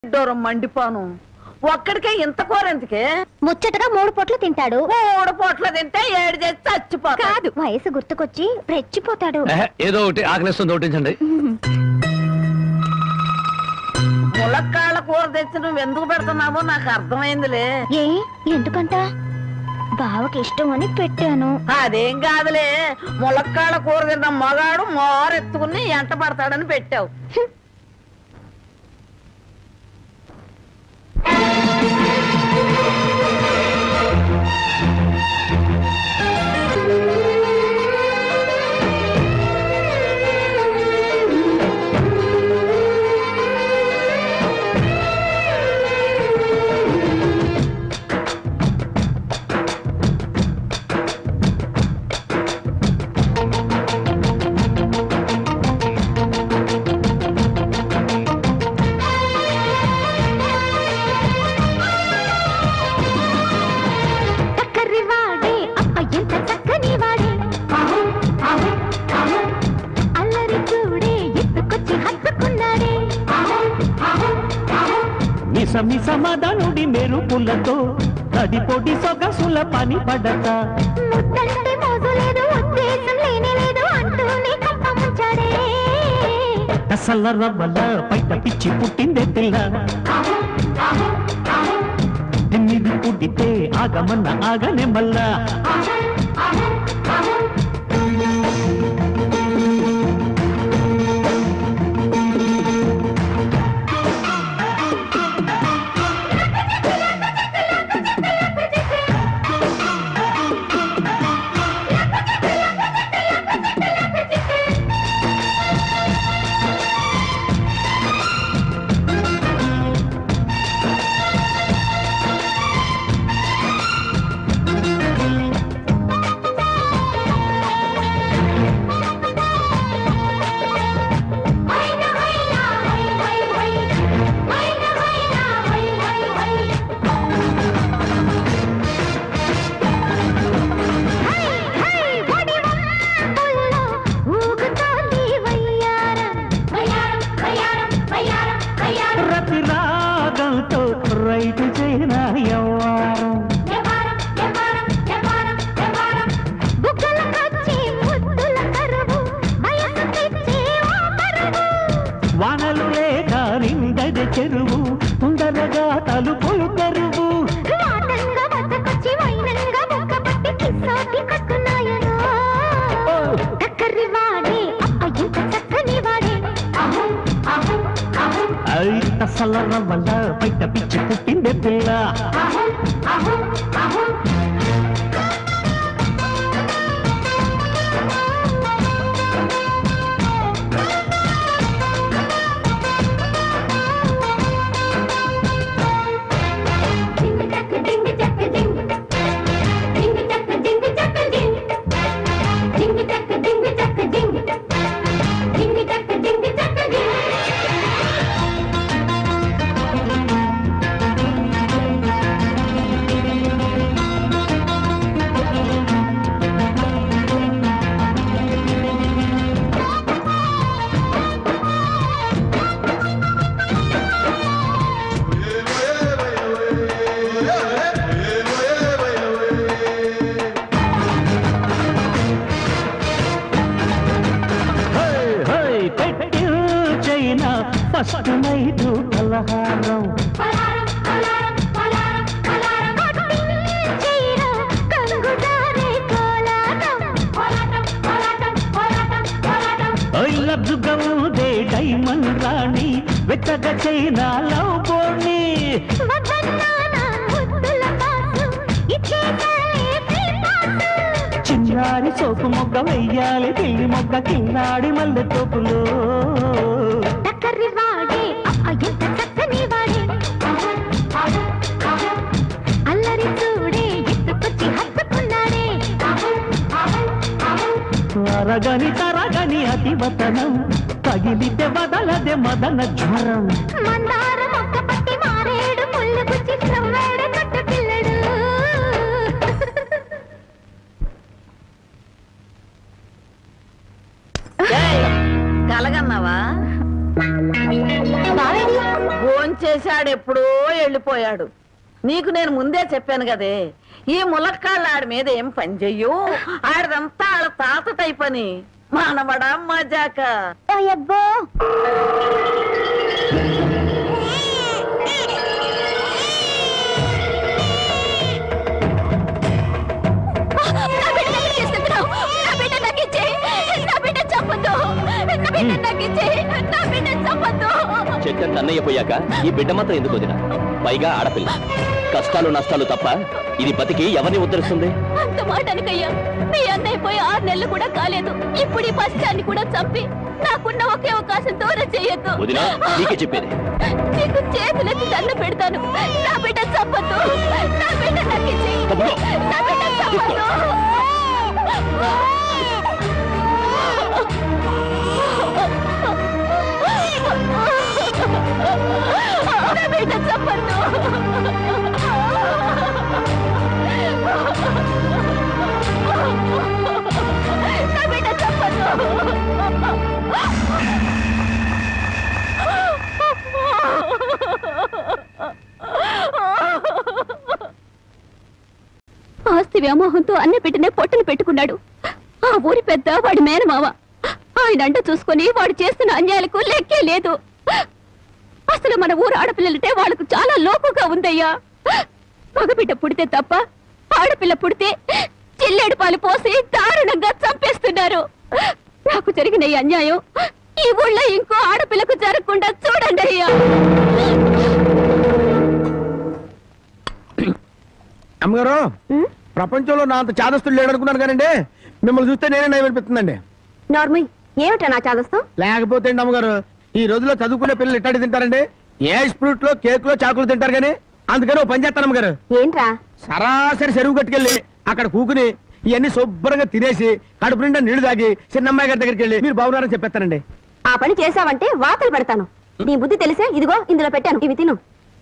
దూరం మండిపోను. ఒక్కడికే ఇంత కూరెందుకే? ముచ్చటగా 3 పూట్లు తింటాడు. 3 పూట్లు తింటే 7 చేసి చచ్చిపోతాడు. కాదు, వయసు గుర్తుకొచ్చి రెచ్చిపోతాడు. ఏదో ఒకటి ఆకలిస్తుంది ఒకటించండి. ములక్కాళ్ళ కూర తెచ్చి నువ్వు ఎందుకు పెడుతున్నావో నాకు అర్థమైందిలే. ఏ ఎందుకంట? బావకి ఇష్టం అని పెట్టాను. అదేం కాదులే, ములక్కాళ్ళ కూర తిన్న మగాడు మోరెత్తుకుని ఎంట పడతాడని పెట్టావు. సమాధానుడి మెరుపులతో తడిపొడి సొగసుల పని పడత కసల రవ్వల పైట పిచ్చి పుట్టిందే పిల్ల. ఎన్నిది పుట్టితే ఆగమన్న ఆగనే మల్లా. వానలు లేక నిండది చెరువు తొందరగా తలుపులు తెరువు. అసల రవ్వల బయట పిచ్చి పుట్టిందే పిల్ల. ఫస్ట్ నైటు పలహారం లబ్జుగా ఉందే డైమండ్ రాణి వెచ్చగా చైనా లవ్ బోర్ని. చిన్నారి సోపు మొగ్గ వెయ్యాలి పిల్లి మొగ్గ కిన్నాడి మల్లె తోపులో. తరగని తరగని అతివతనం తగిలితే వదలదే మదన జ్వరం. కలగన్నావా? చేసి ఆడెప్పుడో వెళ్ళిపోయాడు. నీకు నేను ముందే చెప్పాను కదే, ఈ ములక్కాళ్ళు ఆడి మీద ఏం పని చెయ్యు. ఆడదంతా ఆడ తాత టైప్ అని. మానవడా మజాక. అబ్బో చక్కని అన్నయ్య పోయాక ఈ బిడ్డ మాత్రం ఎందుకు వదినా? పైగా ఆడపిల్ల. కష్టాలు నష్టాలు తప్ప ఇది బతికి ఎవరిని ఉద్ధరిస్తుంది? అంత మాటనికయ్యా, మీ అన్నయ్య పోయి 6 నెలలు కూడా కాలేదు. ఇప్పుడు ఈ పశ్చాన్ని కూడా చంపి నాకున్న ఒకే అవకాశం దూరం చేయొద్దు. వదినా, నీకే చెప్పేది. నీకు చేతులెత్తి దండ పెడతాను. నా బిడ్డ చంపొద్దు. నా బిడ్డ నాకు ఇచ్చేయి. నా బిడ్డ చంపొద్దు. నా బిడ్డ చంపొద్దు. నా బిడ్డ చంపొద్దు. ఆస్తి వ్యామోహంతో అన్న బిడ్డనే పొట్టను పెట్టుకున్నాడు. ఆ ఊరి పెద్ద వాడి మేనమావ. ఆయన అంట చూసుకుని వాడు చేస్తున్న అన్యాయాలకు లెక్కే లేదు. అసలు మన ఊరు ఆడపిల్లలంటే వాళ్ళకు చాలా లోకుగా ఉందయ్యా. మగబిడ్డ పుడితే తప్ప ఆడపిల్ల పుడితే చిల్లేడు పాలు పోసి దారుణంగా చంపేస్తున్నారు. నాకు జరిగిన ఈ అన్యాయం ఈ ఊళ్ళో ఇంకో ఆడపిల్లకు జరగకుండా చూడండి అయ్యా. అమ్మగారు, ప్రపంచంలో నా అంత చాదస్తులు లేడనుకున్నాను కానండి, మిమ్మల్ని చూస్తే నేనే నయం అనిపిస్తుందండి. నార్మల్ ఏమిటా నా చాదస్తం? లేకపోతే అండి అమ్మగారు, ఈ రోజుల్లో చదువుకునే పిల్లలు ఇట్టాడి తింటారండి. ఏ స్ప్రూట్ లో కేక్ లో చాకులు తింటారు కానీ, అందుకని ఓ పని చేస్తాను అమ్మగారు. ఏంట్రా? సరాసరి చెరువు కట్టుకెళ్ళి అక్కడ కూకుని ఇవన్నీ శుభ్రంగా తినేసి కడుపు నిండా నీళ్లు తాగి చిన్నమ్మాయి గారి దగ్గరికి వెళ్ళి మీరు బాగున్నారని చెప్పేస్తానండి. ఆ పని చేసావంటే వాతలు పెడతాను. నీ బుద్ధి తెలిసే ఇదిగో ఇందులో పెట్టాను, ఇవి తిను.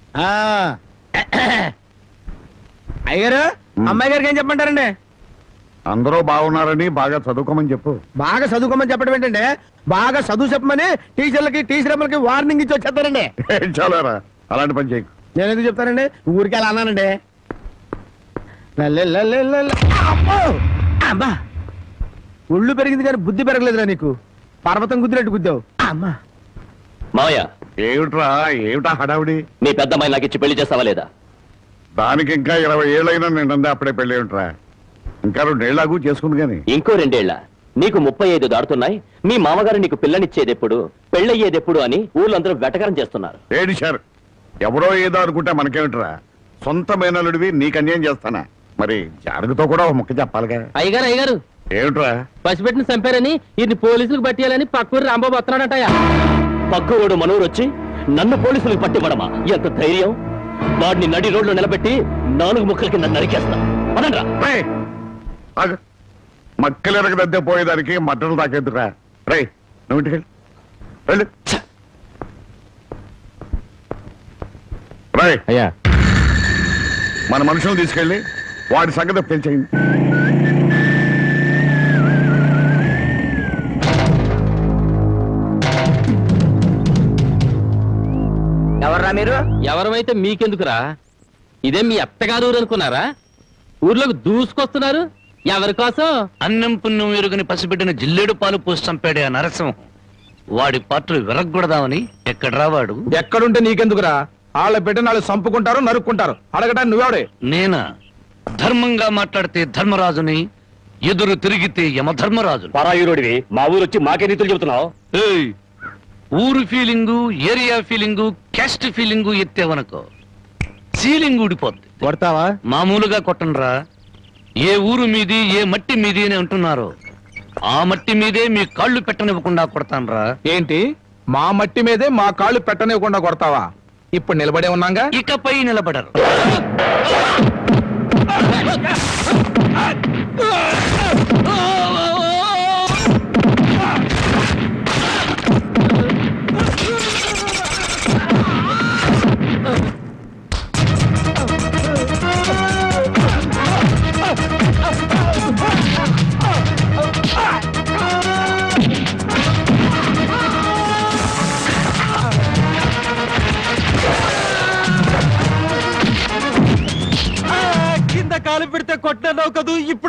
అయ్యారు, అమ్మాయి గారికి ఏం చెప్పమంటారండి? అందరూ బాగున్నారని బాగా చదువుకోమని చెప్పు. బాగా చదువుకోమని చెప్పడం ఏంటంటే, బాగా చదువు చెప్పమని టీచర్లకి టీచర్లకి వార్నింగ్ ఇచ్చి వచ్చేస్తారండి. చాలారా, అలాంటి పని చేయకు. నేను ఎందుకు చెప్తానండి, ఊరికి అలా అన్నానండి. అమ్మా, ఒళ్ళు పెరిగింది కానీ బుద్ధి పెరగలేదురా నీకు. పర్వతం గుద్దినట్టు గుద్దావు. అమ్మా మావయ్య, ఏమిటా హడావుడి? నీ పెద్దమ్మాయి నాకు ఇచ్చి పెళ్లి చేస్తావా లేదా? దానికి ఇంకా 20 ఏళ్ళైనా నిండా అప్పుడే పెళ్ళి ఏమిట్రా? ఇంకా 2 ఏళ్ళకు చేసుకుంది కానీ. ఇంకో 2 ఏళ్ల? నీకు 35 దాడుతున్నాయి. మీ మామగారు నీకు పిల్లనిచ్చేదెప్పుడు, పెళ్ళయ్యేదెప్పుడు అని ఊళ్ళందరూ వెటకరం చేస్తున్నారు. ఏడి సార్, ఎవరో ఏదో అనుకుంటే మనకేమిట్రా? సొంత మేనలుడివి నీకు అన్యాయం చేస్తానా? మరి జానకితో కూడా ఒక ముక్క చెప్పాలిగా. అయ్యగారు ఏమిట్రా? పసిపెట్టిన చంపారని ఇది పోలీసులకు పట్టియాలని పక్కూరు రాంబాబు వస్తున్నాడటయా. పక్కవాడు మనూరు వచ్చి నన్ను పోలీసులకు పట్టివ్వడమా? ఎంత ధైర్యం! వాడిని నడి రోడ్లో నిలబెట్టి 4 ముక్కల కింద నరికేస్తా. పదండ్రా. మక్కలెరగ దద్దే పోయేదానికి మట్టలు తాకేద్దురా. రే, నువ్వు ఇంటికి వెళ్ళు. రే అయ్యా, మన మనుషులను తీసుకెళ్ళి వాడి సంగతి పెంచేయండి. ఎవర్రా మీరు? ఎవరమైతే మీకెందుకురా? ఇదే మీ అత్తగారు ఊరు అనుకున్నారా? ఊర్లోకి దూసుకొస్తున్నారు. ఎవరి కోసం? అన్నం పుణ్యం ఎరుగని పసిబిడ్డను జిల్లేడు పాలు పోసి చంపాడే ఆ నరసింహం. వాడి పాత్రలు విరగ్గొడదామని ఎక్కడ రావాడు? ఎక్కడుంటే నీకెందుకురా? వాళ్ళ బిడ్డను వాళ్ళు చంపుకుంటారు, నరుక్కుంటారు. అడగటానికి నువ్వెవడే? నేనా? ధర్మంగా మాట్లాడితే ధర్మరాజుని, ఎదురు తిరిగితే యమధర్మరాజు. పరాయురుడివి మా ఊరు వచ్చి మాకే నీతులు చెబుతున్నావు? ఏయ్, ఊరు feeling, area feeling, caste feeling ఎత్తేవనుకో సీలింగ్ ఊడిపోద్ది. కొడతావా? మామూలుగా కొట్టనరా. ఏ ఊరు మీది, ఏ మట్టి మీది అని అంటున్నారు, ఆ మట్టి మీదే మీ కాళ్ళు పెట్టనివ్వకుండా కొడతానరా. ఏంటి, మా మట్టి మీదే మా కాళ్ళు పెట్టనివ్వకుండా కొడతావా? ఇప్పుడు నిలబడే ఉన్నాగా, ఇకపై నిలబడరు. కొట్టినావు కదూ ఇప్పుడు